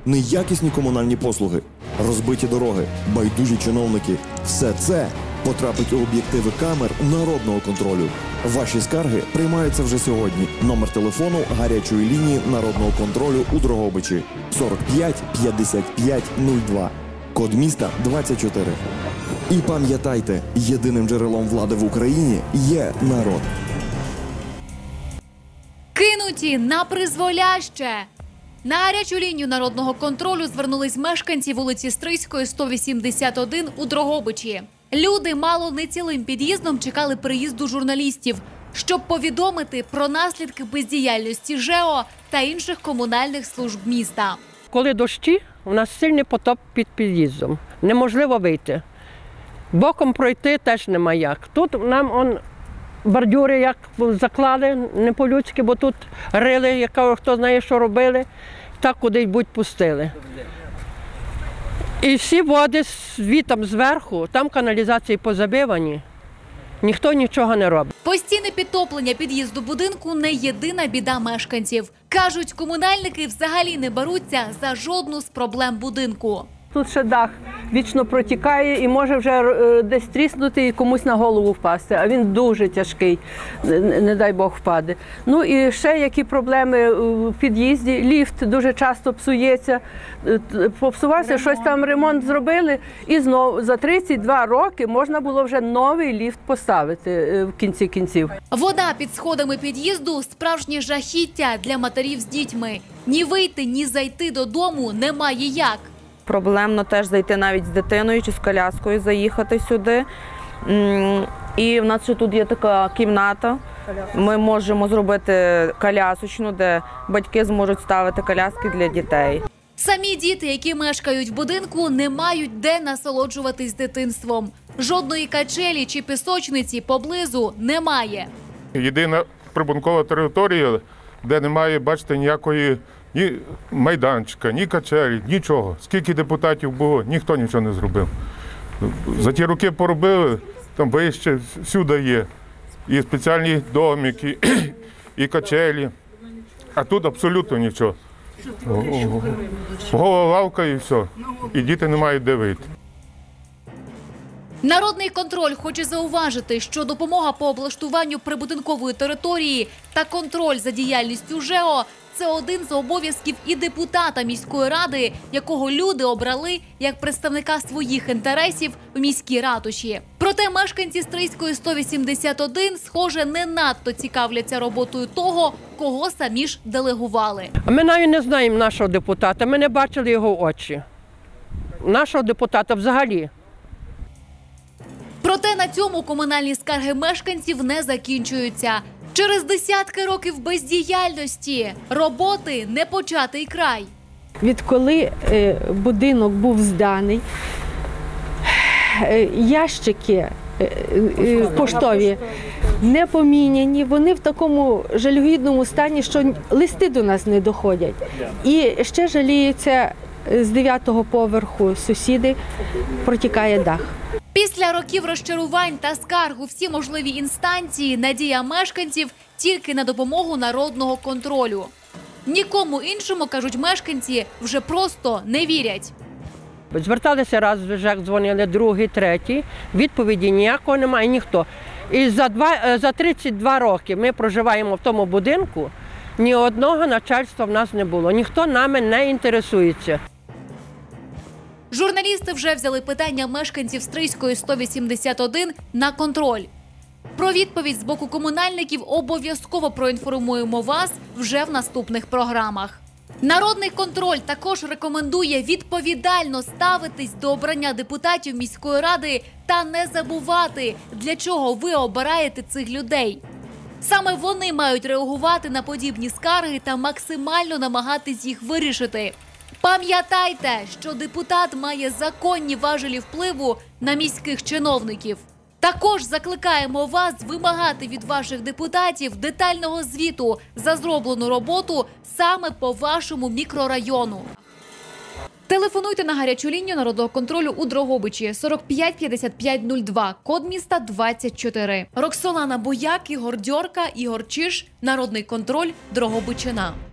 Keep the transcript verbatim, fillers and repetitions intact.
неякісні комунальні послуги, розбиті дороги, байдужі чиновники – все це потрапить у об'єктиви камер народного контролю. Ваші скарги приймаються вже сьогодні. Номер телефону гарячої лінії народного контролю у Дрогобичі сорок п'ять п'ятдесят п'ять нуль два. Код міста двадцять чотири. І пам'ятайте, єдиним джерелом влади в Україні є народ. Кинуті на призволяще. На гарячу лінію народного контролю звернулись мешканці вулиці Стрийської, сто вісімдесят один у Дрогобичі. Люди мало не цілим під'їздом чекали приїзду журналістів, щоб повідомити про наслідки бездіяльності ЖЕО та інших комунальних служб міста. Коли дощі, у нас сильний потоп під під'їздом. Неможливо вийти. Боком пройти теж нема як. Тут нам он, бордюри як заклали, не по-людськи, бо тут рили, яка, хто знає, що робили, так куди-будь пустили. І всі води звітом зверху, там каналізації позабивані, ніхто нічого не робить. Постійне підтоплення під'їзду будинку – не єдина біда мешканців. Кажуть, комунальники взагалі не беруться за жодну з проблем будинку. Тут ще дах вічно протікає і може вже десь тріснути і комусь на голову впасти, а він дуже тяжкий, не дай Бог впаде. Ну і ще які проблеми в під'їзді, ліфт дуже часто псується, попсувався, щось там ремонт зробили і знову за тридцять два роки можна було вже новий ліфт поставити в кінці кінців. Вода під сходами під'їзду – справжнє жахіття для матерів з дітьми. Ні вийти, ні зайти додому немає як. Проблемно теж зайти навіть з дитиною чи з коляскою, заїхати сюди. І в нас ще тут є така кімната. Ми можемо зробити колясочну, де батьки зможуть ставити коляски для дітей. Самі діти, які мешкають в будинку, не мають де насолоджуватись дитинством. Жодної качелі чи пісочниці поблизу немає. Єдина прибудинкова територія, де немає, бачите, ніякої ні майданчика, ні качелі, нічого. Скільки депутатів було, ніхто нічого не зробив. За ті роки поробили, там вище, всюди є. І спеціальні домики, і качелі. А тут абсолютно нічого. Гола лавка і все. І діти не мають де вийти. Народний контроль хоче зауважити, що допомога по облаштуванню прибудинкової території та контроль за діяльністю ЖЕО – це один з обов'язків і депутата міської ради, якого люди обрали як представника своїх інтересів в міській ратуші. Проте мешканці Стрийської сто вісімдесят один, схоже, не надто цікавляться роботою того, кого самі ж делегували. Ми навіть не знаємо нашого депутата, ми не бачили його очі. Нашого депутата взагалі. Проте на цьому комунальні скарги мешканців не закінчуються. Через десятки років бездіяльності роботи не початий край. Відколи будинок був зданий, ящики поштові не поміняні, вони в такому жалюгідному стані, що листи до нас не доходять. І ще жаліються з дев'ятого поверху сусіди, протікає дах. Після років розчарувань та скарг у всі можливі інстанції надія мешканців тільки на допомогу народного контролю. Нікому іншому, кажуть мешканці, вже просто не вірять. Зверталися раз, вже дзвонили, другий, третій. Відповіді ніякого немає, ніхто. І за, два, за тридцять два роки ми проживаємо в тому будинку, ні одного начальства в нас не було. Ніхто нами не інтересується. Журналісти вже взяли питання мешканців Стрийської сто вісімдесят один на контроль. Про відповідь з боку комунальників обов'язково проінформуємо вас вже в наступних програмах. Народний контроль також рекомендує відповідально ставитись до обрання депутатів міської ради та не забувати, для чого ви обираєте цих людей. Саме вони мають реагувати на подібні скарги та максимально намагатись їх вирішити. Пам'ятайте, що депутат має законні важелі впливу на міських чиновників. Також закликаємо вас вимагати від ваших депутатів детального звіту за зроблену роботу саме по вашому мікрорайону. Телефонуйте на гарячу лінію народного контролю у Дрогобичі сорок п'ять п'ятдесят п'ять нуль два, код міста двадцять чотири. Роксолана Бояк, Ігор Дьорка, Ігор Чиж, Народний контроль, Дрогобичина.